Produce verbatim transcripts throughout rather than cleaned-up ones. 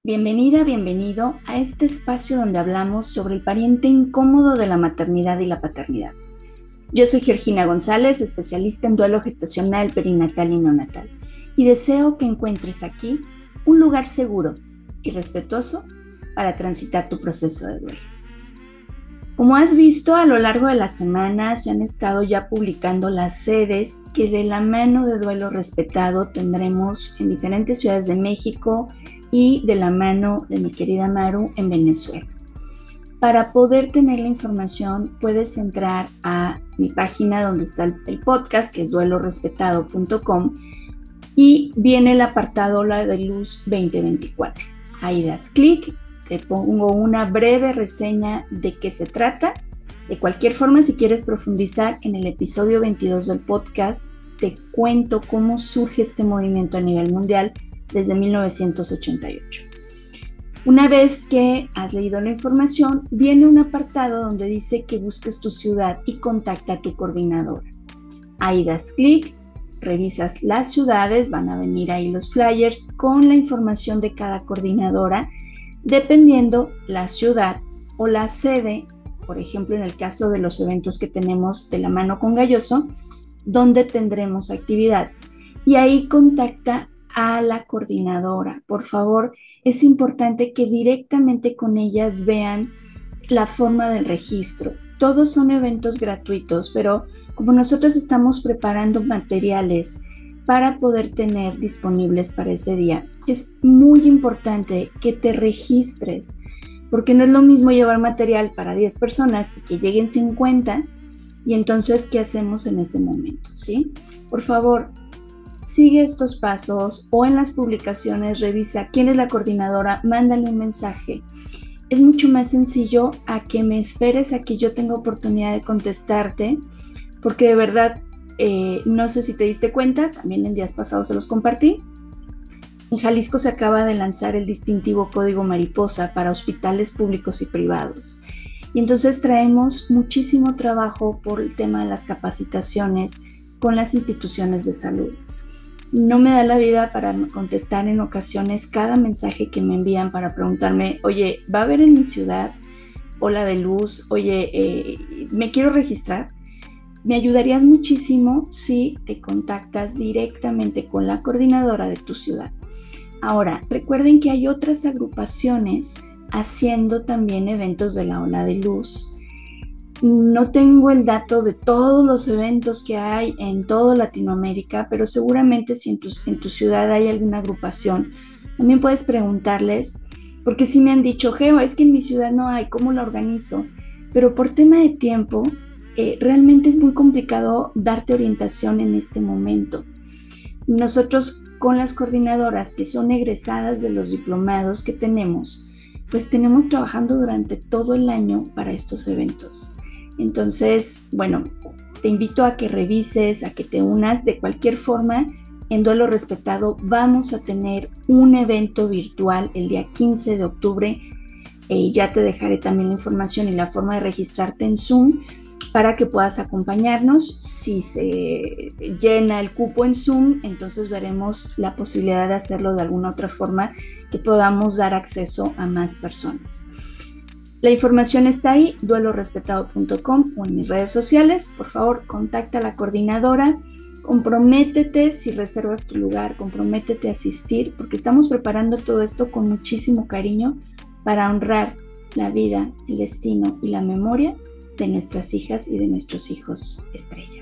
Bienvenida, bienvenido a este espacio donde hablamos sobre el pariente incómodo de la maternidad y la paternidad. Yo soy Georgina González, especialista en duelo gestacional, perinatal y neonatal, y deseo que encuentres aquí un lugar seguro y respetuoso para transitar tu proceso de duelo. Como has visto, a lo largo de la semana se han estado ya publicando las sedes que de la mano de Duelo Respetado tendremos en diferentes ciudades de México y de la mano de mi querida Maru en Venezuela. Para poder tener la información puedes entrar a mi página donde está el, el podcast, que es duelo respetado punto com, y viene el apartado Ola de Luz veinte veinticuatro. Ahí das clic, te pongo una breve reseña de qué se trata. De cualquier forma, si quieres profundizar en el episodio veintidós del podcast, te cuento cómo surge este movimiento a nivel mundial desde mil novecientos ochenta y ocho. Una vez que has leído la información, viene un apartado donde dice que busques tu ciudad y contacta a tu coordinadora. Ahí das clic, revisas las ciudades, van a venir ahí los flyers con la información de cada coordinadora, dependiendo la ciudad o la sede, por ejemplo en el caso de los eventos que tenemos de la mano con Galloso, donde tendremos actividad. Y ahí contacta a la coordinadora. Por favor, es importante que directamente con ellas vean la forma del registro. Todos son eventos gratuitos, pero como nosotros estamos preparando materiales para poder tener disponibles para ese día, es muy importante que te registres, porque no es lo mismo llevar material para diez personas y que lleguen cincuenta, y entonces, ¿qué hacemos en ese momento? ¿Sí? Por favor, sigue estos pasos o en las publicaciones revisa quién es la coordinadora, mándale un mensaje. Es mucho más sencillo a que me esperes a que yo tenga oportunidad de contestarte, porque de verdad, eh, no sé si te diste cuenta, también en días pasados se los compartí. En Jalisco se acaba de lanzar el distintivo Código Mariposa para hospitales públicos y privados. Y entonces traemos muchísimo trabajo por el tema de las capacitaciones con las instituciones de salud. No me da la vida para contestar en ocasiones cada mensaje que me envían para preguntarme, oye, ¿va a haber en mi ciudad ola de luz? Oye, eh, ¿me quiero registrar? Me ayudarías muchísimo si te contactas directamente con la coordinadora de tu ciudad. Ahora, recuerden que hay otras agrupaciones haciendo también eventos de la ola de luz. No tengo el dato de todos los eventos que hay en toda Latinoamérica, pero seguramente si en tu, en tu ciudad hay alguna agrupación, también puedes preguntarles, porque sí me han dicho, Geo, es que en mi ciudad no hay, ¿cómo lo organizo? Pero por tema de tiempo, eh, realmente es muy complicado darte orientación en este momento. Nosotros con las coordinadoras que son egresadas de los diplomados que tenemos, pues tenemos trabajando durante todo el año para estos eventos. Entonces, bueno, te invito a que revises, a que te unas. De cualquier forma, en Duelo Respetado vamos a tener un evento virtual el día quince de octubre. Eh, ya te dejaré también la información y la forma de registrarte en Zoom para que puedas acompañarnos. Si se llena el cupo en Zoom, entonces veremos la posibilidad de hacerlo de alguna otra forma que podamos dar acceso a más personas. La información está ahí, duelo respetado punto com o en mis redes sociales. Por favor, contacta a la coordinadora, comprométete si reservas tu lugar, comprométete a asistir, porque estamos preparando todo esto con muchísimo cariño para honrar la vida, el destino y la memoria de nuestras hijas y de nuestros hijos estrella.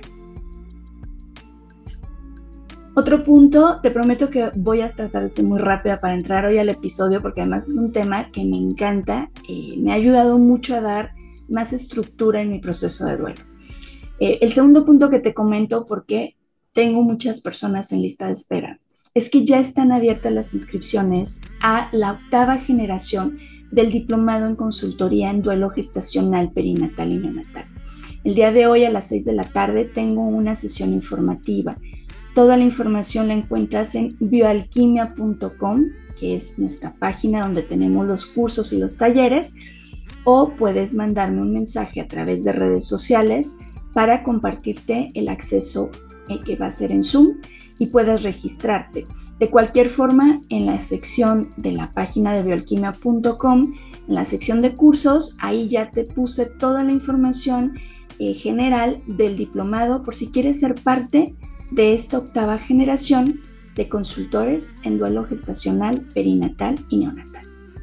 Otro punto, te prometo que voy a tratar de ser muy rápida para entrar hoy al episodio, porque además es un tema que me encanta, eh, me ha ayudado mucho a dar más estructura en mi proceso de duelo. Eh, el segundo punto que te comento, porque tengo muchas personas en lista de espera, es que ya están abiertas las inscripciones a la octava generación del Diplomado en Consultoría en Duelo Gestacional, Perinatal y Neonatal. El día de hoy a las seis de la tarde tengo una sesión informativa. Toda la información la encuentras en bioalquimia punto com, que es nuestra página donde tenemos los cursos y los talleres, o puedes mandarme un mensaje a través de redes sociales para compartirte el acceso que va a ser en Zoom y puedas registrarte. De cualquier forma, en la sección de la página de bioalquimia punto com, en la sección de cursos, ahí ya te puse toda la información eh, general del diplomado por si quieres ser parte de esta octava generación de consultores en duelo gestacional, perinatal y neonatal.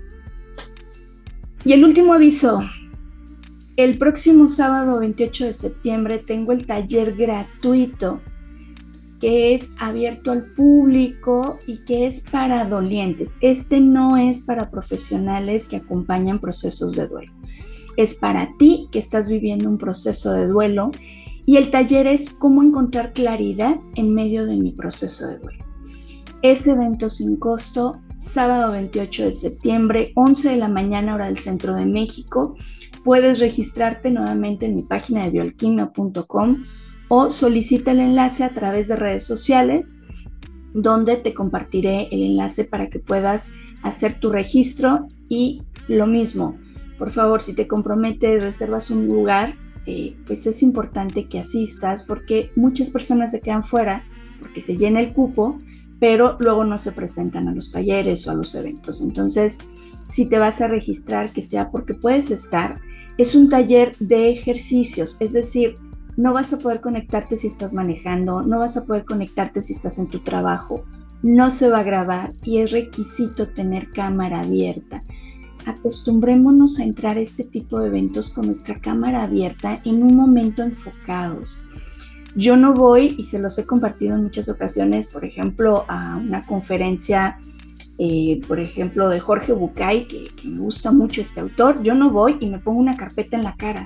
Y el último aviso, el próximo sábado veintiocho de septiembre tengo el taller gratuito que es abierto al público y que es para dolientes. Este no es para profesionales que acompañan procesos de duelo. Es para ti que estás viviendo un proceso de duelo y el taller es cómo encontrar claridad en medio de mi proceso de duelo. Es evento sin costo, sábado veintiocho de septiembre, once de la mañana hora del centro de México. Puedes registrarte nuevamente en mi página de bioalquimia punto com o solicita el enlace a través de redes sociales, donde te compartiré el enlace para que puedas hacer tu registro. Y lo mismo, por favor, si te comprometes, reservas un lugar, eh, pues es importante que asistas, porque muchas personas se quedan fuera porque se llena el cupo, pero luego no se presentan a los talleres o a los eventos. Entonces, si te vas a registrar, que sea porque puedes estar. Es un taller de ejercicios, es decir, no vas a poder conectarte si estás manejando, no vas a poder conectarte si estás en tu trabajo, no se va a grabar y es requisito tener cámara abierta. Acostumbrémonos a entrar a este tipo de eventos con nuestra cámara abierta en un momento enfocados. Yo no voy, y se los he compartido en muchas ocasiones, por ejemplo, a una conferencia, eh, por ejemplo, de Jorge Bucay, que, que me gusta mucho este autor. Yo no voy y me pongo una carpeta en la cara.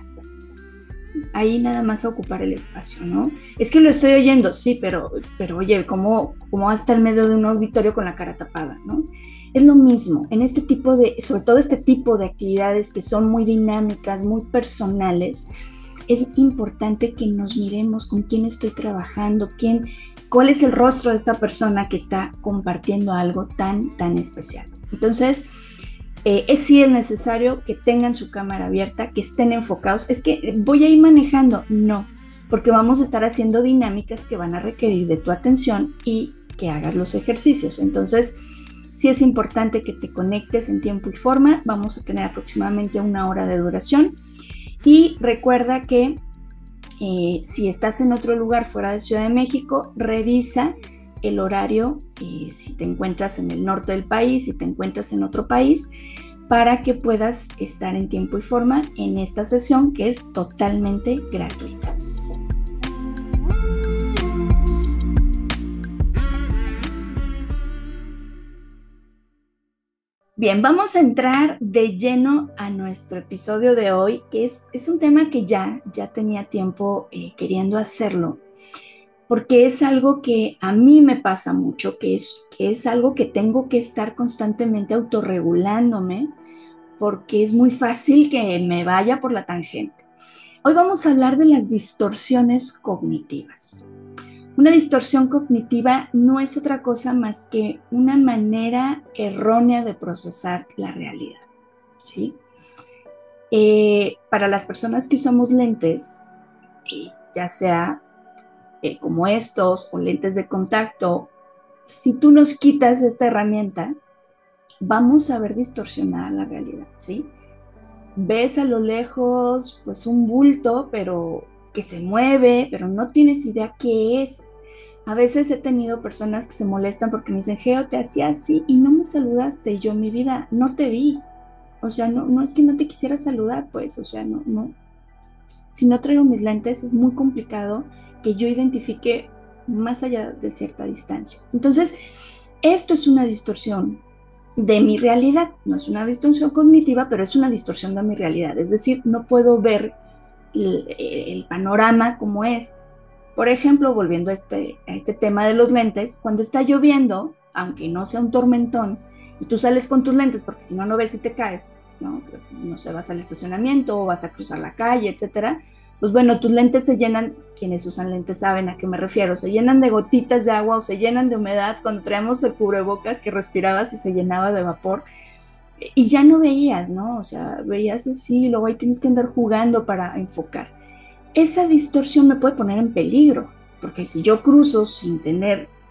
Ahí nada más a ocupar el espacio, ¿no? Es que lo estoy oyendo, sí, pero, pero oye, ¿cómo, cómo hasta el medio de un auditorio con la cara tapada, ¿no? Es lo mismo, en este tipo de, sobre todo este tipo de actividades que son muy dinámicas, muy personales, es importante que nos miremos con quién estoy trabajando, quién, cuál es el rostro de esta persona que está compartiendo algo tan, tan especial. Entonces, Eh, es sí es necesario que tengan su cámara abierta, que estén enfocados. Es que voy a ir manejando, no, porque vamos a estar haciendo dinámicas que van a requerir de tu atención y que hagas los ejercicios. Entonces, sí es importante que te conectes en tiempo y forma. Vamos a tener aproximadamente una hora de duración. Y recuerda que eh, si estás en otro lugar fuera de Ciudad de México, revisa el horario, eh, si te encuentras en el norte del país, si te encuentras en otro país, para que puedas estar en tiempo y forma en esta sesión que es totalmente gratuita. Bien, vamos a entrar de lleno a nuestro episodio de hoy, que es, es un tema que ya, ya tenía tiempo eh, queriendo hacerlo, porque es algo que a mí me pasa mucho, que es, que es algo que tengo que estar constantemente autorregulándome, porque es muy fácil que me vaya por la tangente. Hoy vamos a hablar de las distorsiones cognitivas. Una distorsión cognitiva no es otra cosa más que una manera errónea de procesar la realidad, ¿sí? Eh, para las personas que usamos lentes, eh, ya sea Eh, como estos o lentes de contacto, si tú nos quitas esta herramienta, vamos a ver distorsionada la realidad, ¿sí? Ves a lo lejos pues un bulto, pero que se mueve, pero no tienes idea qué es. A veces he tenido personas que se molestan porque me dicen, Geo, te hacía así y no me saludaste. Y yo, mi vida, no te vi. O sea, no, no es que no te quisiera saludar, pues, o sea, no, no. Si no traigo mis lentes es muy complicado que yo identifique más allá de cierta distancia. Entonces, esto es una distorsión de mi realidad. No es una distorsión cognitiva, pero es una distorsión de mi realidad. Es decir, no puedo ver el, el panorama como es. Por ejemplo, volviendo a este, a este tema de los lentes, cuando está lloviendo, aunque no sea un tormentón, y tú sales con tus lentes, porque si no, no ves si te caes, ¿no? No sé, vas al estacionamiento o vas a cruzar la calle, etcétera. Pues bueno, tus lentes se llenan, quienes usan lentes saben a qué me refiero, se llenan de gotitas de agua o se llenan de humedad cuando traemos el cubrebocas que respirabas y se llenaba de vapor y ya no veías, ¿no? O sea, veías así y luego ahí tienes que andar jugando para enfocar. Esa distorsión me puede poner en peligro, porque si yo cruzo sin tener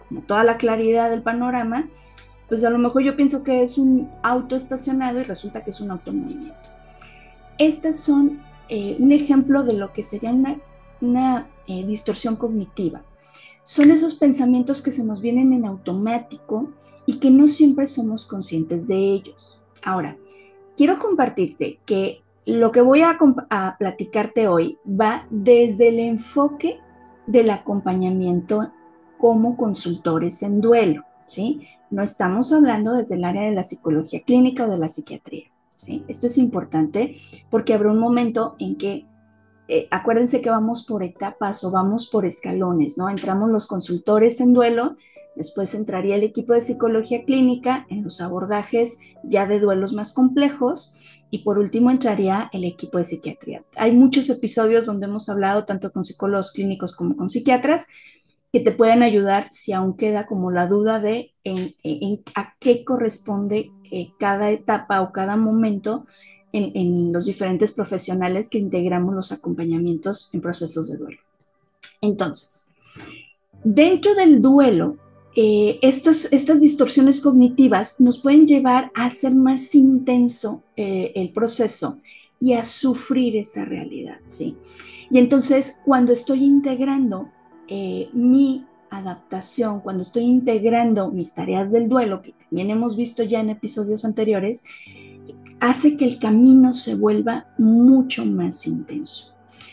como toda la claridad del panorama, pues a lo mejor yo pienso que es un auto estacionado y resulta que es un auto en movimiento. Estas son eh, un ejemplo de lo que sería una, una eh, distorsión cognitiva. Son esos pensamientos que se nos vienen en automático y que no siempre somos conscientes de ellos. Ahora, quiero compartirte que lo que voy a, a platicarte hoy va desde el enfoque del acompañamiento como consultores en duelo, ¿sí? No estamos hablando desde el área de la psicología clínica o de la psiquiatría, ¿sí? Esto es importante porque habrá un momento en que eh, acuérdense que vamos por etapas o vamos por escalones, ¿no? Entramos los consultores en duelo, después entraría el equipo de psicología clínica en los abordajes ya de duelos más complejos y por último entraría el equipo de psiquiatría. Hay muchos episodios donde hemos hablado tanto con psicólogos clínicos como con psiquiatras que te pueden ayudar si aún queda como la duda de en, en, a qué corresponde eh, cada etapa o cada momento en, en los diferentes profesionales que integramos los acompañamientos en procesos de duelo. Entonces, dentro del duelo, eh, estos, estas distorsiones cognitivas nos pueden llevar a hacer más intenso eh, el proceso y a sufrir esa realidad, ¿sí? Y entonces, cuando estoy integrando eh, mi adaptación, cuando estoy integrando mis tareas del duelo, que también hemos visto ya en episodios anteriores, hace que el camino se vuelva mucho más intenso.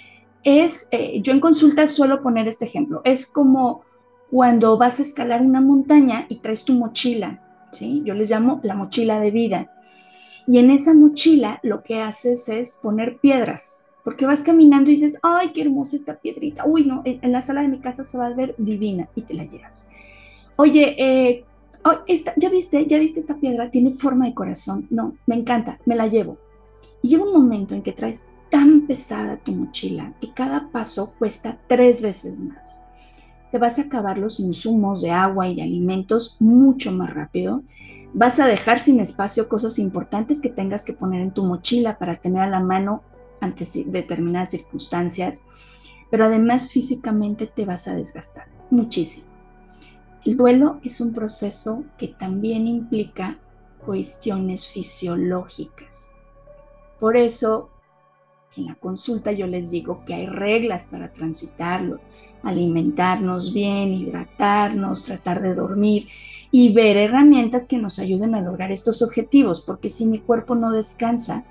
Es, eh, yo en consulta suelo poner este ejemplo, es como cuando vas a escalar una montaña y traes tu mochila, ¿sí? Yo les llamo la mochila de vida. Y en esa mochila lo que haces es poner piedras, porque vas caminando y dices, ay, qué hermosa esta piedrita, uy, no, en la sala de mi casa se va a ver divina y te la llevas. Oye, eh, oh, esta, ¿ya viste? ¿Ya viste esta piedra? Tiene forma de corazón. No, me encanta, me la llevo. Y llega un momento en que traes tan pesada tu mochila que cada paso cuesta tres veces más. Te vas a acabar los insumos de agua y de alimentos mucho más rápido. Vas a dejar sin espacio cosas importantes que tengas que poner en tu mochila para tener a la mano ante determinadas circunstancias, pero además físicamente te vas a desgastar muchísimo. El duelo es un proceso que también implica cuestiones fisiológicas. Por eso, en la consulta yo les digo que hay reglas para transitarlo, alimentarnos bien, hidratarnos, tratar de dormir y ver herramientas que nos ayuden a lograr estos objetivos, porque si mi cuerpo no descansa,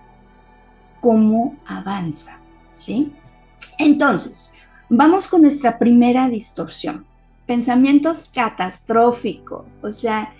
¿cómo avanza? ¿Sí? Entonces, vamos con nuestra primera distorsión. Pensamientos catastróficos, o sea,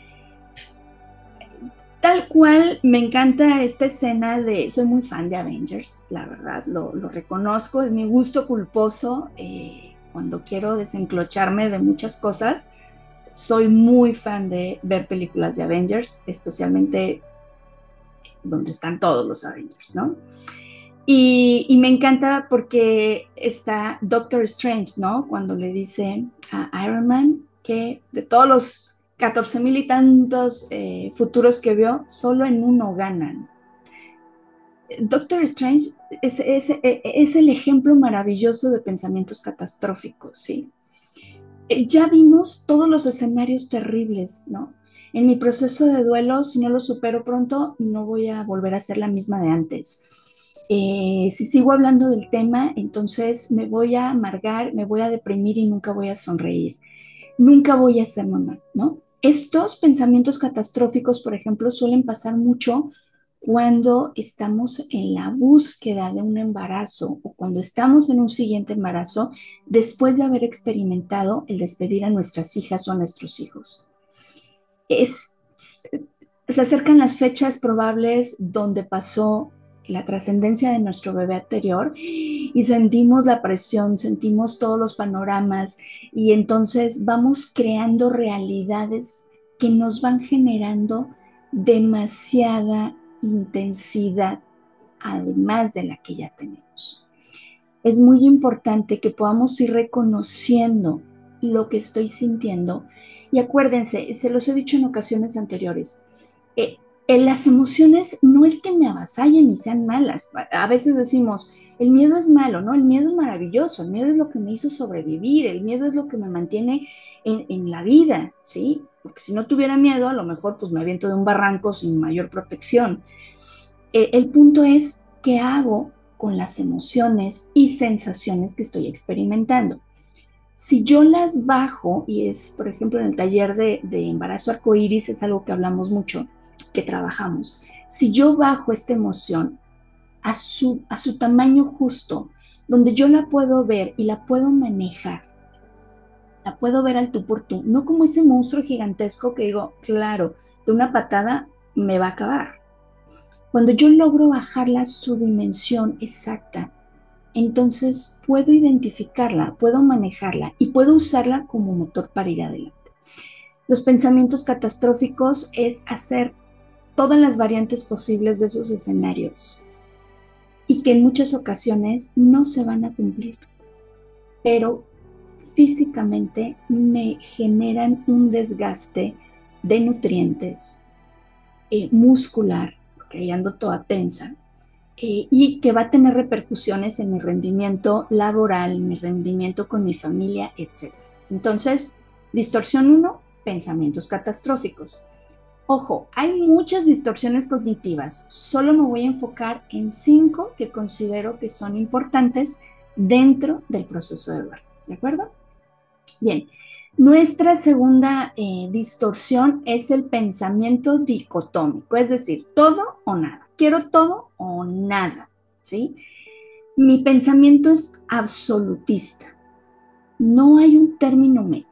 tal cual me encanta esta escena de, soy muy fan de Avengers, la verdad, lo, lo reconozco, es mi gusto culposo, eh, cuando quiero desenclocharme de muchas cosas, soy muy fan de ver películas de Avengers, especialmente donde están todos los Avengers, ¿no? Y, y me encanta porque está Doctor Strange, ¿no? Cuando le dice a Iron Man que de todos los catorce mil y tantos eh, futuros que vio, solo en uno ganan. Doctor Strange es, es, es el ejemplo maravilloso de pensamientos catastróficos, ¿sí? Ya vimos todos los escenarios terribles, ¿no? En mi proceso de duelo, si no lo supero pronto, no voy a volver a ser la misma de antes. Eh, si sigo hablando del tema, entonces me voy a amargar, me voy a deprimir y nunca voy a sonreír. Nunca voy a ser mamá, ¿no? Estos pensamientos catastróficos, por ejemplo, suelen pasar mucho cuando estamos en la búsqueda de un embarazo o cuando estamos en un siguiente embarazo después de haber experimentado el despedir a nuestras hijas o a nuestros hijos. Es, se acercan las fechas probables donde pasó la trascendencia de nuestro bebé anterior y sentimos la presión, sentimos todos los panoramas y entonces vamos creando realidades que nos van generando demasiada intensidad, además de la que ya tenemos. Es muy importante que podamos ir reconociendo lo que estoy sintiendo y acuérdense, se los he dicho en ocasiones anteriores, eh, las emociones no es que me avasallen y sean malas. A veces decimos, El miedo es malo, ¿no? El miedo es maravilloso, el miedo es lo que me hizo sobrevivir, el miedo es lo que me mantiene en, en la vida, ¿sí? Porque si no tuviera miedo, a lo mejor pues me aviento de un barranco sin mayor protección. Eh, el punto es, ¿qué hago con las emociones y sensaciones que estoy experimentando? Si yo las bajo, y es, por ejemplo, en el taller de, de embarazo arcoíris, es algo que hablamos mucho, que trabajamos. Si yo bajo esta emoción a su, a su tamaño justo, donde yo la puedo ver y la puedo manejar, la puedo ver al tú por tú, no como ese monstruo gigantesco que digo, claro, de una patada me va a acabar. Cuando yo logro bajarla a su dimensión exacta, entonces puedo identificarla, puedo manejarla y puedo usarla como motor para ir adelante. Los pensamientos catastróficos es hacer todas las variantes posibles de esos escenarios y que en muchas ocasiones no se van a cumplir, pero físicamente me generan un desgaste de nutrientes, eh, muscular, porque ahí ando toda tensa, eh, y que va a tener repercusiones en mi rendimiento laboral, en mi rendimiento con mi familia, etcétera. Entonces, distorsión uno, pensamientos catastróficos. Ojo, hay muchas distorsiones cognitivas, solo me voy a enfocar en cinco que considero que son importantes dentro del proceso de duelo, ¿de acuerdo? Bien, nuestra segunda eh, distorsión es el pensamiento dicotómico, es decir, todo o nada. Quiero todo o nada, ¿sí? Mi pensamiento es absolutista. No hay un término medio.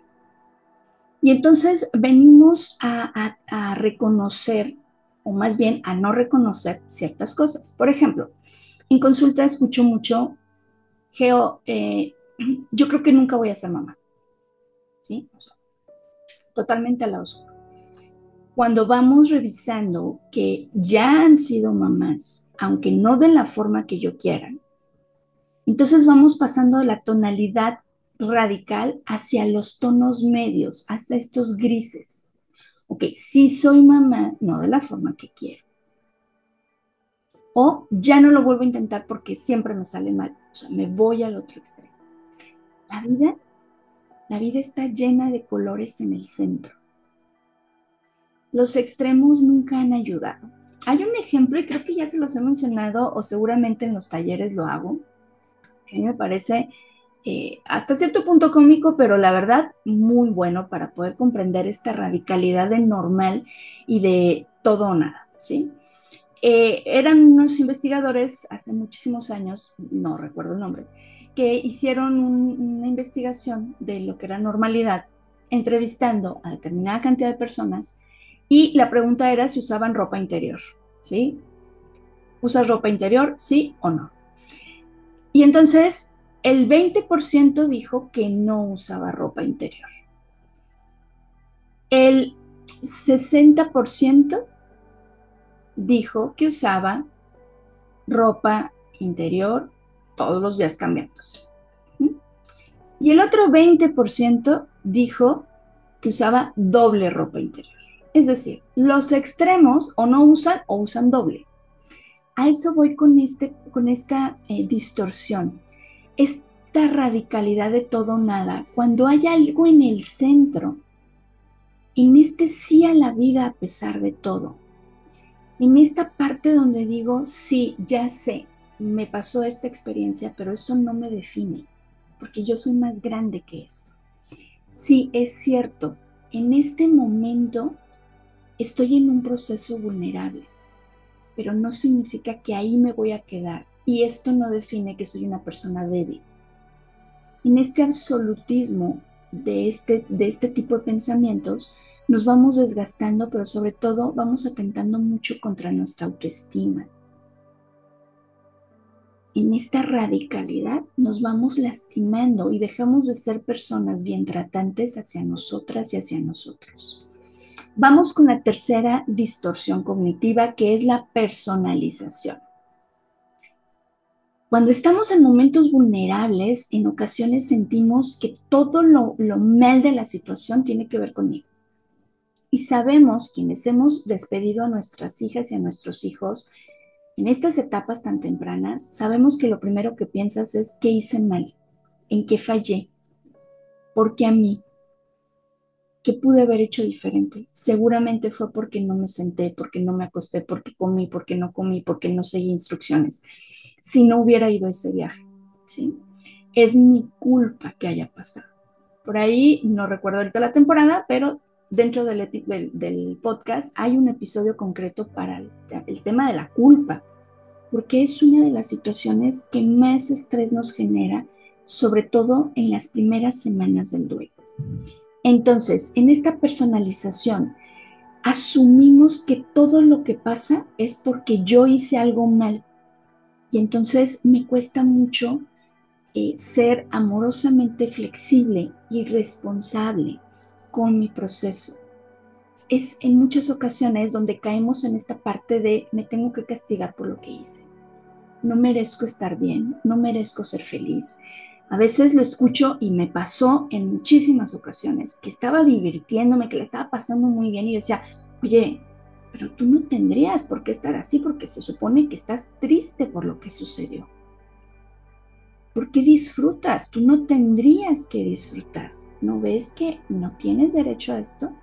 Y entonces venimos a, a, a reconocer, o más bien a no reconocer ciertas cosas. Por ejemplo, en consulta escucho mucho, Geo, eh, yo creo que nunca voy a ser mamá, ¿sí? O sea, totalmente a la oscura. Cuando vamos revisando que ya han sido mamás, aunque no de la forma que yo quiera, entonces vamos pasando de la tonalidad radical hacia los tonos medios, hacia estos grises. Ok, sí soy mamá, no de la forma que quiero. O ya no lo vuelvo a intentar porque siempre me sale mal. O sea, me voy al otro extremo. La vida, la vida está llena de colores en el centro. Los extremos nunca han ayudado. Hay un ejemplo, y creo que ya se los he mencionado, o seguramente en los talleres lo hago, que a mí me parece eh, hasta cierto punto cómico, pero la verdad muy bueno para poder comprender esta radicalidad de normal y de todo o nada, ¿sí? Eh, eran unos investigadores hace muchísimos años, no recuerdo el nombre, que hicieron un, una investigación de lo que era normalidad, entrevistando a determinada cantidad de personas y la pregunta era si usaban ropa interior, ¿sí? ¿Usas ropa interior, sí o no? Y entonces el veinte por ciento dijo que no usaba ropa interior. El sesenta por ciento dijo que usaba ropa interior todos los días cambiándose. Y el otro veinte por ciento dijo que usaba doble ropa interior. Es decir, los extremos o no usan o usan doble. A eso voy con, este, con esta eh, distorsión, esta radicalidad de todo o nada. Cuando hay algo en el centro, en este sí a la vida a pesar de todo, en esta parte donde digo, sí, ya sé, me pasó esta experiencia, pero eso no me define, porque yo soy más grande que esto. Sí, es cierto, en este momento estoy en un proceso vulnerable, pero no significa que ahí me voy a quedar, y esto no define que soy una persona débil. En este absolutismo de este, de este tipo de pensamientos, nos vamos desgastando, pero sobre todo vamos atentando mucho contra nuestra autoestima. En esta radicalidad nos vamos lastimando y dejamos de ser personas bien tratantes hacia nosotras y hacia nosotros. Vamos con la tercera distorsión cognitiva, que es la personalización. Cuando estamos en momentos vulnerables, en ocasiones sentimos que todo lo, lo mal de la situación tiene que ver conmigo. Y sabemos, quienes hemos despedido a nuestras hijas y a nuestros hijos, En estas etapas tan tempranas, sabemos que lo primero que piensas es qué hice mal, en qué fallé, por qué a mí, qué pude haber hecho diferente. Seguramente fue porque no me senté, porque no me acosté, porque comí, porque no comí, porque no seguí instrucciones. Si no hubiera ido a ese viaje, ¿sí? Es mi culpa que haya pasado. Por ahí, no recuerdo ahorita la temporada, pero dentro del, del, del podcast hay un episodio concreto para el, el tema de la culpa, porque es una de las situaciones que más estrés nos genera, sobre todo en las primeras semanas del duelo. Entonces, en esta personalización, asumimos que todo lo que pasa es porque yo hice algo mal. Y entonces me cuesta mucho eh, ser amorosamente flexible y responsable con mi proceso. Es en muchas ocasiones donde caemos en esta parte de me tengo que castigar por lo que hice. No merezco estar bien, no merezco ser feliz. A veces lo escucho y me pasó en muchísimas ocasiones que estaba divirtiéndome, que le estaba pasando muy bien y decía, oye, pero tú no tendrías por qué estar así porque se supone que estás triste por lo que sucedió. ¿Por qué disfrutas? Tú no tendrías que disfrutar. ¿No ves que no tienes derecho a esto?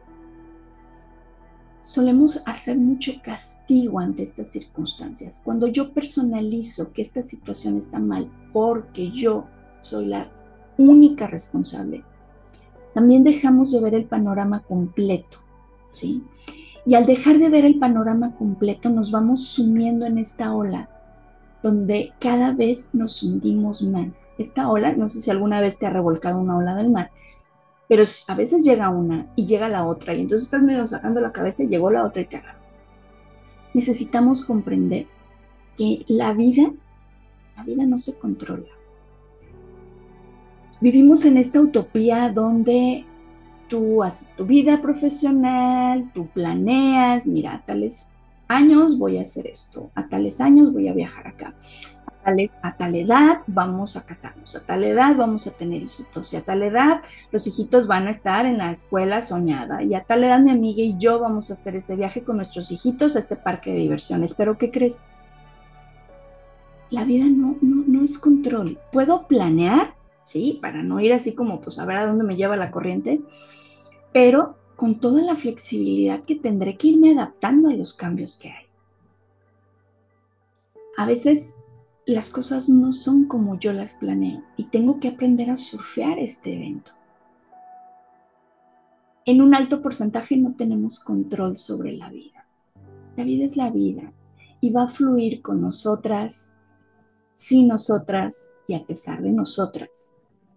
Solemos hacer mucho castigo ante estas circunstancias. Cuando yo personalizo que esta situación está mal porque yo soy la única responsable, también dejamos de ver el panorama completo, ¿sí? Y al dejar de ver el panorama completo, nos vamos sumiendo en esta ola donde cada vez nos hundimos más. Esta ola, no sé si alguna vez te ha revolcado una ola del mar, pero a veces llega una y llega la otra, y entonces estás medio sacando la cabeza y llegó la otra y te agarra. Necesitamos comprender que la vida, la vida no se controla. Vivimos en esta utopía donde tú haces tu vida profesional, tú planeas, mira, a tales años voy a hacer esto, a tales años voy a viajar acá, a, tales, a tal edad vamos a casarnos, a tal edad vamos a tener hijitos, y a tal edad los hijitos van a estar en la escuela soñada, y a tal edad mi amiga y yo vamos a hacer ese viaje con nuestros hijitos a este parque de diversiones. Pero ¿qué crees? La vida no, no, no es control. Puedo planear, ¿sí? Para no ir así como, pues, a ver a dónde me lleva la corriente, pero con toda la flexibilidad que tendré que irme adaptando a los cambios que hay. A veces las cosas no son como yo las planeo y tengo que aprender a surfear este evento. En un alto porcentaje no tenemos control sobre la vida. La vida es la vida y va a fluir con nosotras, sin nosotras y a pesar de nosotras.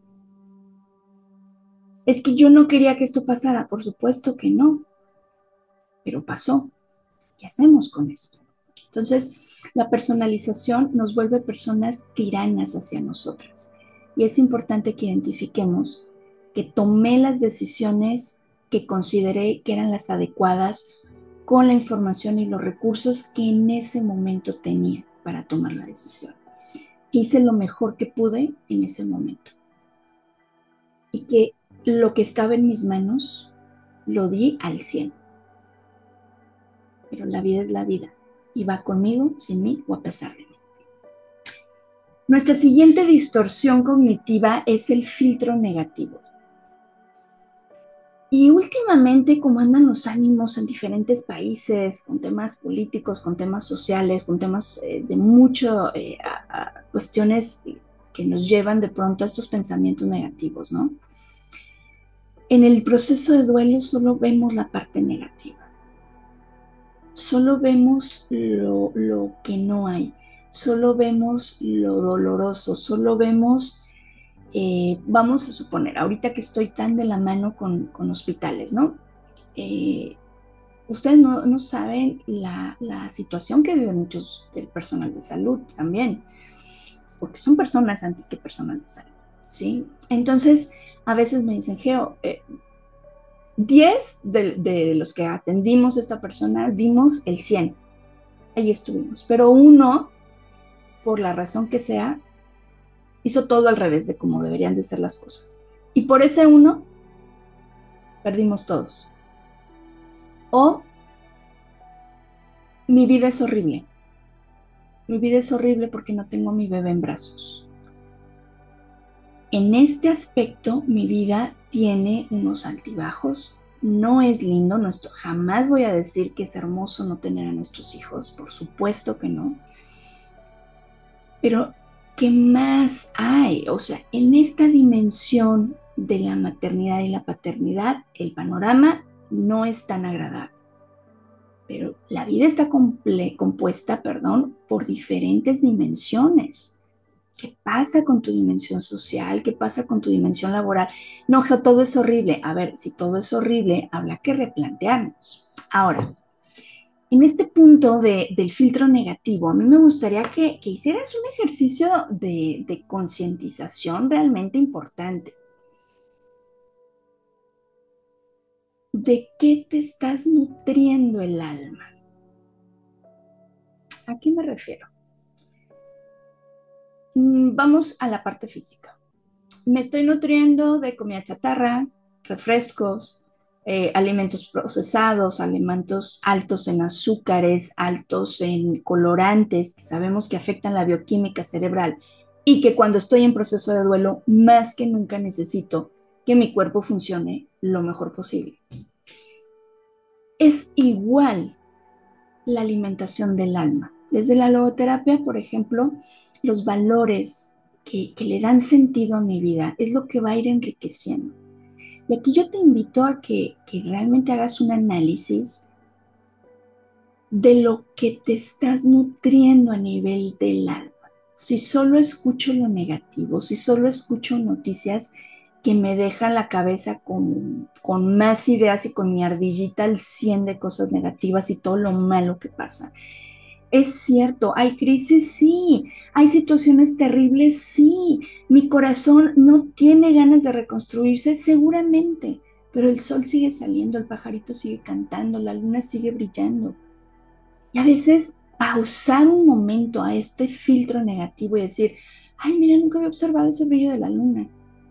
Es que yo no quería que esto pasara, por supuesto que no, pero pasó. ¿Qué hacemos con esto? Entonces, la personalización nos vuelve personas tiranas hacia nosotras. Y es importante que identifiquemos que tomé las decisiones que consideré que eran las adecuadas con la información y los recursos que en ese momento tenía para tomar la decisión. Que hice lo mejor que pude en ese momento. Y que lo que estaba en mis manos lo di al cien. Pero la vida es la vida y va conmigo, sin mí o a pesar de mí. Nuestra siguiente distorsión cognitiva es el filtro negativo. Y últimamente, como andan los ánimos en diferentes países, con temas políticos, con temas sociales, con temas eh, de mucho, eh, a, a cuestiones que nos llevan de pronto a estos pensamientos negativos, ¿no? En el proceso de duelo solo vemos la parte negativa. Solo vemos lo, lo que no hay. Solo vemos lo doloroso. Solo vemos... Eh, vamos a suponer, ahorita que estoy tan de la mano con, con hospitales, ¿no? Eh, ustedes no, no saben la, la, situación que viven muchos del personal de salud también, porque son personas antes que personal de salud, ¿sí? Entonces, a veces me dicen, Geo, eh, diez de, de los que atendimos a esta persona dimos el cien, ahí estuvimos, pero uno, por la razón que sea, hizo todo al revés de cómo deberían de ser las cosas. Y por ese uno, perdimos todos. O mi vida es horrible. Mi vida es horrible porque no tengo a mi bebé en brazos. En este aspecto, mi vida tiene unos altibajos. No es lindo, no esto, jamás voy a decir que es hermoso no tener a nuestros hijos, por supuesto que no. Pero, ¿qué más hay? O sea, en esta dimensión de la maternidad y la paternidad, el panorama no es tan agradable. Pero la vida está comple- compuesta, perdón, por diferentes dimensiones. ¿Qué pasa con tu dimensión social? ¿Qué pasa con tu dimensión laboral? No, Geo, todo es horrible. A ver, si todo es horrible, habrá que replantearnos. Ahora, en este punto de, del filtro negativo, a mí me gustaría que, que hicieras un ejercicio de, de concientización realmente importante. ¿De qué te estás nutriendo el alma? ¿A qué me refiero? Mm, Vamos a la parte física. Me estoy nutriendo de comida chatarra, refrescos, eh, alimentos procesados, alimentos altos en azúcares, altos en colorantes, que sabemos que afectan la bioquímica cerebral y que cuando estoy en proceso de duelo, más que nunca necesito que mi cuerpo funcione lo mejor posible. Es igual la alimentación del alma. Desde la logoterapia, por ejemplo, los valores que, que le dan sentido a mi vida es lo que va a ir enriqueciendo. Y aquí yo te invito a que, que realmente hagas un análisis de lo que te estás nutriendo a nivel del alma. Si solo escucho lo negativo, si solo escucho noticias que me dejan la cabeza con, con más ideas y con mi ardillita al cien de cosas negativas y todo lo malo que pasa. Es cierto, hay crisis, sí, hay situaciones terribles, sí, mi corazón no tiene ganas de reconstruirse, seguramente, pero el sol sigue saliendo, el pajarito sigue cantando, la luna sigue brillando. Y a veces pausar un momento a este filtro negativo y decir, ay, mira, nunca había observado ese brillo de la luna.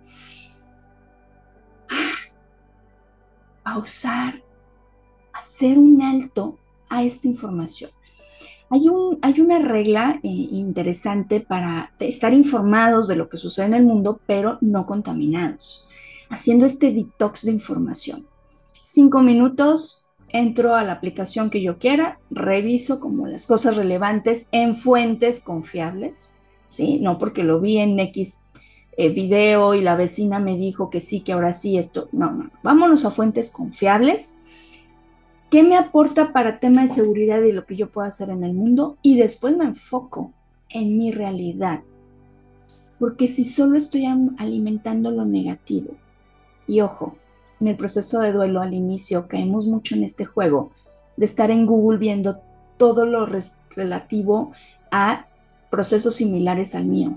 Pausar, hacer un alto a esta información. Hay, un, hay una regla eh, interesante para estar informados de lo que sucede en el mundo, pero no contaminados, haciendo este detox de información. Cinco minutos, entro a la aplicación que yo quiera, reviso como las cosas relevantes en fuentes confiables, ¿sí? No porque lo vi en X eh, video y la vecina me dijo que sí, que ahora sí, esto, no, no, vámonos a fuentes confiables. ¿Qué me aporta para tema de seguridad y lo que yo puedo hacer en el mundo? Y después me enfoco en mi realidad. Porque si solo estoy alimentando lo negativo, y ojo, en el proceso de duelo al inicio caemos mucho en este juego de estar en Google viendo todo lo relativo a procesos similares al mío.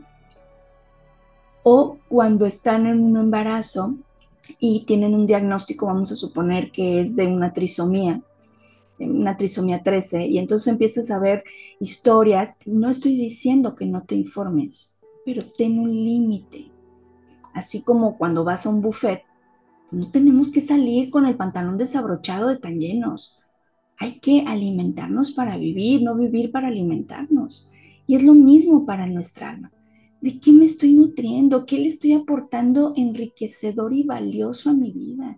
O cuando están en un embarazo y tienen un diagnóstico, vamos a suponer que es de una trisomía, una trisomía trece, y entonces empiezas a ver historias. No estoy diciendo que no te informes, pero ten un límite. Así como cuando vas a un buffet, no tenemos que salir con el pantalón desabrochado de tan llenos. Hay que alimentarnos para vivir, no vivir para alimentarnos. Y es lo mismo para nuestra alma. ¿De qué me estoy nutriendo? ¿Qué le estoy aportando enriquecedor y valioso a mi vida?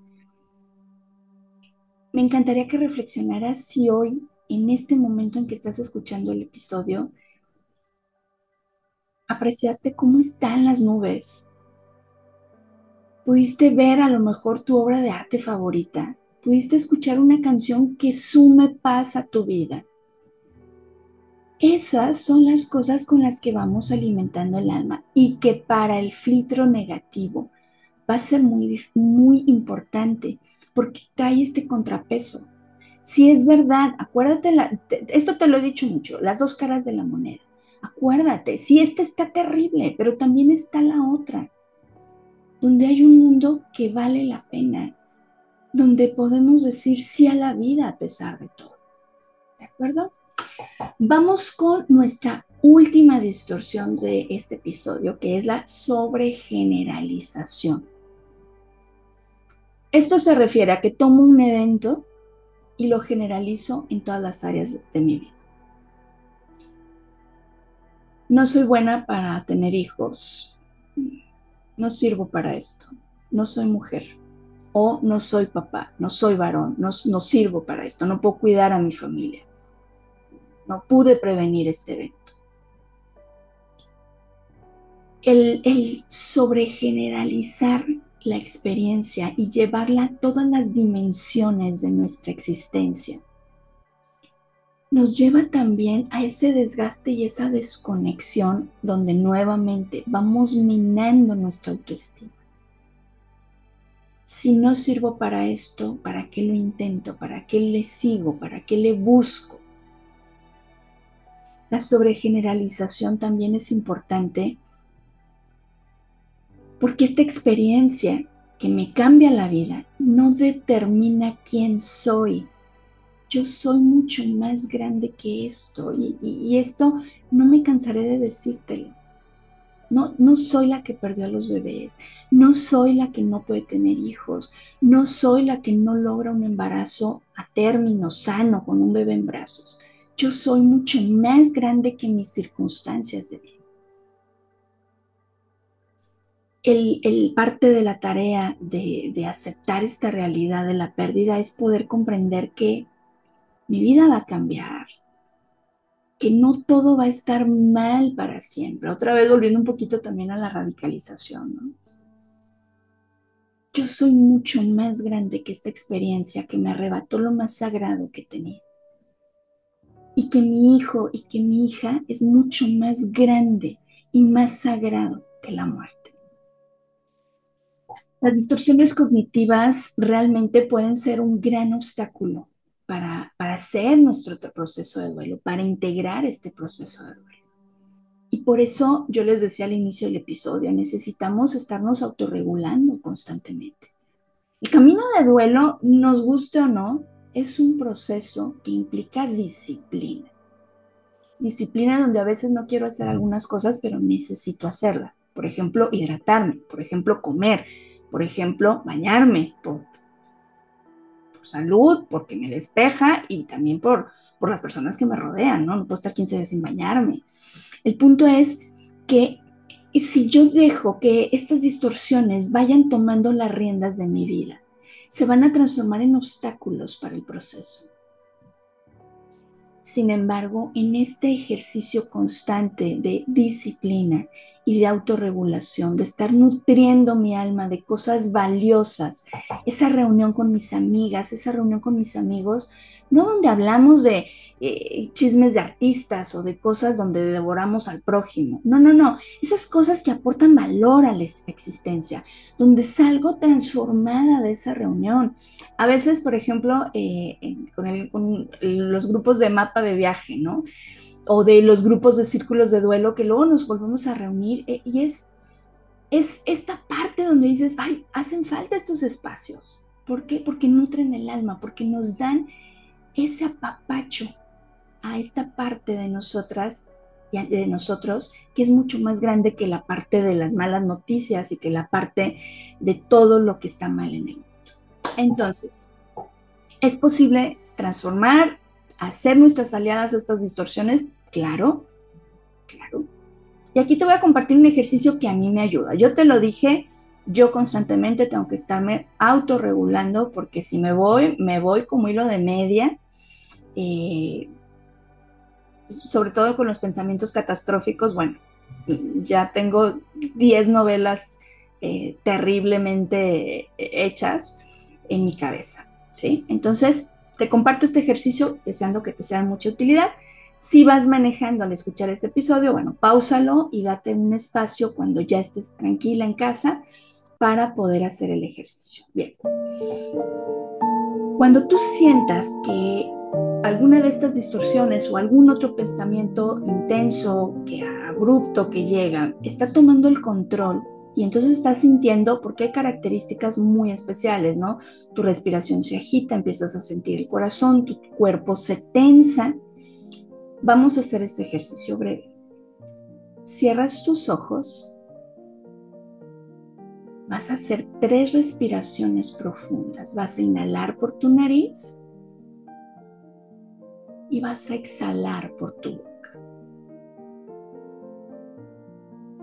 Me encantaría que reflexionaras si hoy, en este momento en que estás escuchando el episodio, apreciaste cómo están las nubes. Pudiste ver a lo mejor tu obra de arte favorita. Pudiste escuchar una canción que sume paz a tu vida. Esas son las cosas con las que vamos alimentando el alma y que para el filtro negativo va a ser muy, muy importante porque trae este contrapeso. Si es verdad, acuérdate, la, te, esto te lo he dicho mucho, las dos caras de la moneda. Acuérdate, sí, esta está terrible, pero también está la otra, donde hay un mundo que vale la pena, donde podemos decir sí a la vida a pesar de todo. ¿De acuerdo? Vamos con nuestra última distorsión de este episodio, que es la sobregeneralización. Esto se refiere a que tomo un evento y lo generalizo en todas las áreas de, de mi vida. No soy buena para tener hijos, no sirvo para esto, no soy mujer o no soy papá, no soy varón, no, no sirvo para esto, no puedo cuidar a mi familia, no pude prevenir este evento. El, el sobregeneralizar la experiencia y llevarla a todas las dimensiones de nuestra existencia nos lleva también a ese desgaste y esa desconexión donde nuevamente vamos minando nuestra autoestima. Si no sirvo para esto, ¿para qué lo intento? ¿Para qué le sigo? ¿Para qué le busco? La sobregeneralización también es importante porque esta experiencia que me cambia la vida no determina quién soy. Yo soy mucho más grande que esto y, y, y esto no me cansaré de decírtelo. No, no soy la que perdió a los bebés, no soy la que no puede tener hijos, no soy la que no logra un embarazo a término sano con un bebé en brazos. Yo soy mucho más grande que mis circunstancias de vida. El, el parte de la tarea de, de aceptar esta realidad de la pérdida es poder comprender que mi vida va a cambiar, que no todo va a estar mal para siempre. Otra vez volviendo un poquito también a la radicalización, ¿no? Yo soy mucho más grande que esta experiencia que me arrebató lo más sagrado que tenía. Y que mi hijo y que mi hija es mucho más grande y más sagrado que la muerte. Las distorsiones cognitivas realmente pueden ser un gran obstáculo para, para hacer nuestro proceso de duelo, para integrar este proceso de duelo. Y por eso yo les decía al inicio del episodio, necesitamos estarnos autorregulando constantemente. El camino de duelo, nos guste o no, es un proceso que implica disciplina. Disciplina donde a veces no quiero hacer algunas cosas, pero necesito hacerla. Por ejemplo, hidratarme, por ejemplo, comer, por ejemplo, bañarme, por, por salud, porque me despeja y también por, por las personas que me rodean, ¿no? No puedo estar quince días sin bañarme. El punto es que si yo dejo que estas distorsiones vayan tomando las riendas de mi vida, se van a transformar en obstáculos para el proceso. Sin embargo, en este ejercicio constante de disciplina y de autorregulación, de estar nutriendo mi alma de cosas valiosas, esa reunión con mis amigas, esa reunión con mis amigos, no donde hablamos de eh, chismes de artistas o de cosas donde devoramos al prójimo, no, no, no, esas cosas que aportan valor a la existencia, donde salgo transformada de esa reunión. A veces, por ejemplo, eh, con, el, con, los grupos de mapa de viaje, ¿no? O de los grupos de círculos de duelo que luego nos volvemos a reunir eh, y es, es esta parte donde dices, ay, hacen falta estos espacios. ¿Por qué? Porque nutren el alma, porque nos dan ese apapacho a esta parte de nosotras y de nosotros que es mucho más grande que la parte de las malas noticias y que la parte de todo lo que está mal en el mundo. Entonces, ¿es posible transformar, hacer nuestras aliadas a estas distorsiones? Claro, claro. Y aquí te voy a compartir un ejercicio que a mí me ayuda. Yo te lo dije, yo constantemente tengo que estarme autorregulando porque si me voy, me voy como hilo de media, eh, sobre todo con los pensamientos catastróficos. Bueno, ya tengo diez novelas eh, terriblemente hechas en mi cabeza, ¿sí? Entonces, te comparto este ejercicio deseando que te sea de mucha utilidad. Si vas manejando al escuchar este episodio, bueno, páusalo y date un espacio cuando ya estés tranquila en casa para poder hacer el ejercicio. Bien. Cuando tú sientas que alguna de estas distorsiones o algún otro pensamiento intenso, que abrupto que llega, está tomando el control y entonces estás sintiendo, porque hay características muy especiales, ¿no? Tu respiración se agita, empiezas a sentir el corazón, tu cuerpo se tensa. Vamos a hacer este ejercicio breve. Cierras tus ojos. Vas a hacer tres respiraciones profundas. Vas a inhalar por tu nariz y vas a exhalar por tu boca.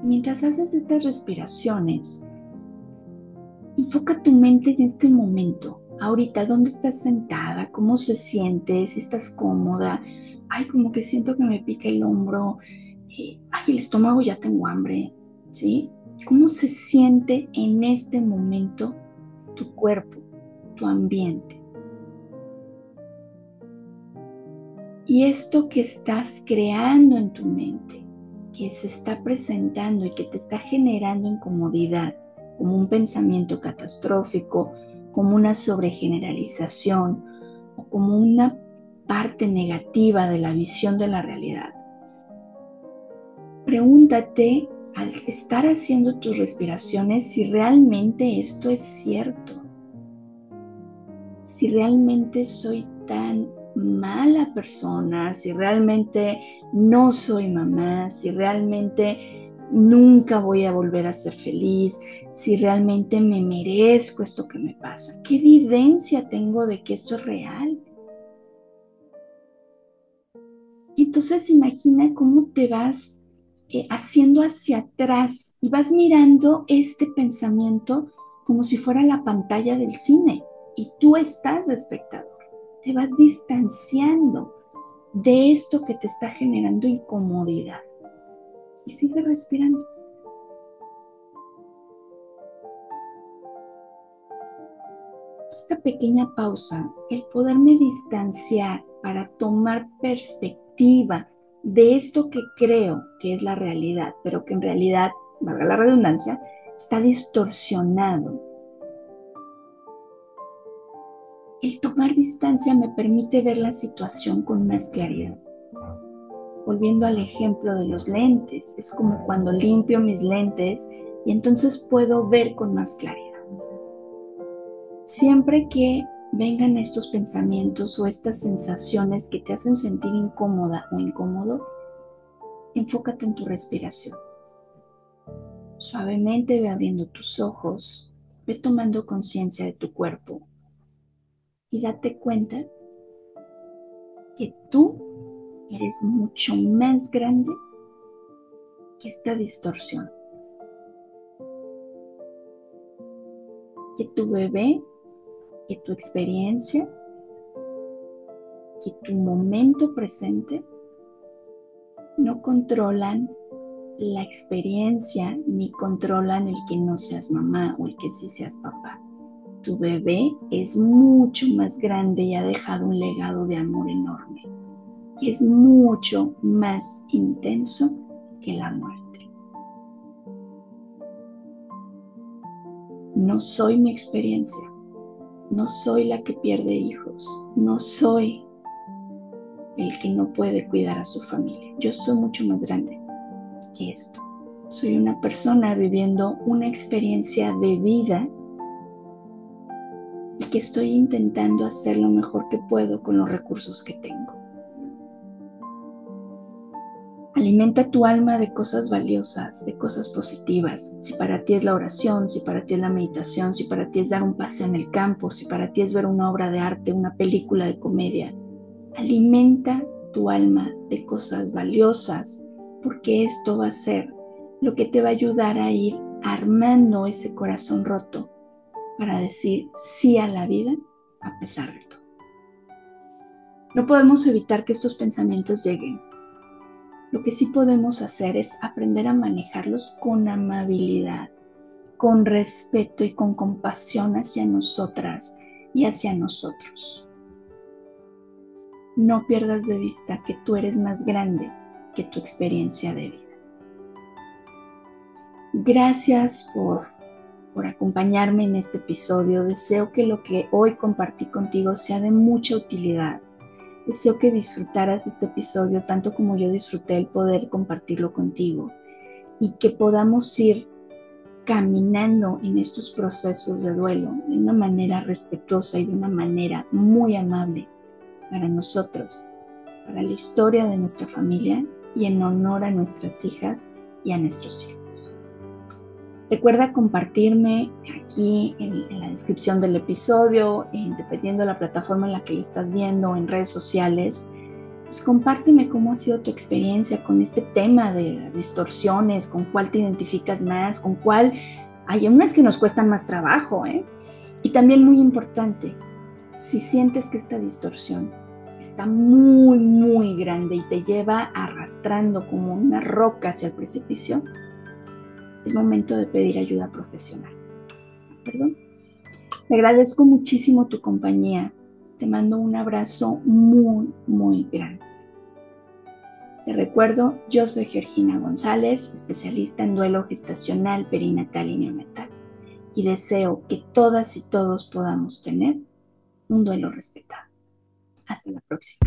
Mientras haces estas respiraciones, enfoca tu mente en este momento. Ahorita, ¿dónde estás sentada? ¿Cómo se siente? Si estás cómoda. Ay, como que siento que me pica el hombro. Eh, ay, el estómago, ya tengo hambre. ¿Sí? ¿Cómo se siente en este momento tu cuerpo, tu ambiente? Y esto que estás creando en tu mente, que se está presentando y que te está generando incomodidad, como un pensamiento catastrófico, como una sobregeneralización o como una parte negativa de la visión de la realidad. Pregúntate al estar haciendo tus respiraciones si realmente esto es cierto, si realmente soy tan mala persona, si realmente no soy mamá, si realmente nunca voy a volver a ser feliz, si realmente me merezco esto que me pasa. ¿Qué evidencia tengo de que esto es real? Y entonces imagina cómo te vas eh, haciendo hacia atrás y vas mirando este pensamiento como si fuera la pantalla del cine y tú estás de espectador. Te vas distanciando de esto que te está generando incomodidad y sigue respirando. Esta pequeña pausa, el poderme distanciar para tomar perspectiva de esto que creo que es la realidad, pero que en realidad, valga la redundancia, está distorsionado. El tomar distancia me permite ver la situación con más claridad. Volviendo al ejemplo de los lentes, es como cuando limpio mis lentes y entonces puedo ver con más claridad. Siempre que vengan estos pensamientos o estas sensaciones que te hacen sentir incómoda o incómodo, enfócate en tu respiración. Suavemente ve abriendo tus ojos, ve tomando conciencia de tu cuerpo y date cuenta que tú eres mucho más grande que esta distorsión. Que tu bebé, que tu experiencia, que tu momento presente no controlan la experiencia ni controlan el que no seas mamá o el que sí seas papá. Tu bebé es mucho más grande y ha dejado un legado de amor enorme, que es mucho más intenso que la muerte. No soy mi experiencia, no soy la que pierde hijos, no soy el que no puede cuidar a su familia. Yo soy mucho más grande que esto. Soy una persona viviendo una experiencia de vida y que estoy intentando hacer lo mejor que puedo con los recursos que tengo. Alimenta tu alma de cosas valiosas, de cosas positivas. Si para ti es la oración, si para ti es la meditación, si para ti es dar un paseo en el campo, si para ti es ver una obra de arte, una película de comedia, alimenta tu alma de cosas valiosas, porque esto va a ser lo que te va a ayudar a ir armando ese corazón roto para decir sí a la vida a pesar de todo. No podemos evitar que estos pensamientos lleguen. Lo que sí podemos hacer es aprender a manejarlos con amabilidad, con respeto y con compasión hacia nosotras y hacia nosotros. No pierdas de vista que tú eres más grande que tu experiencia de vida. Gracias por, por acompañarme en este episodio. Deseo que lo que hoy compartí contigo sea de mucha utilidad. Deseo que disfrutaras este episodio tanto como yo disfruté el poder compartirlo contigo y que podamos ir caminando en estos procesos de duelo de una manera respetuosa y de una manera muy amable para nosotros, para la historia de nuestra familia y en honor a nuestras hijas y a nuestros hijos. Recuerda compartirme aquí en, en la descripción del episodio, en, dependiendo de la plataforma en la que lo estás viendo, en redes sociales, pues compárteme cómo ha sido tu experiencia con este tema de las distorsiones, con cuál te identificas más, con cuál hay unas que nos cuestan más trabajo, ¿eh? Y también muy importante, si sientes que esta distorsión está muy, muy grande y te lleva arrastrando como una roca hacia el precipicio, es momento de pedir ayuda profesional. ¿Perdón? Te agradezco muchísimo tu compañía. Te mando un abrazo muy, muy grande. Te recuerdo, yo soy Georgina González, especialista en duelo gestacional, perinatal y neonatal, y deseo que todas y todos podamos tener un duelo respetado. Hasta la próxima.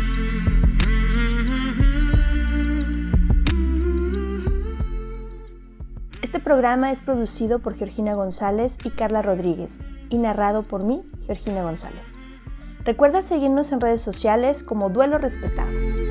Este programa es producido por Georgina González y Carla Rodríguez y narrado por mí, Georgina González. Recuerda seguirnos en redes sociales como Duelo Respetado.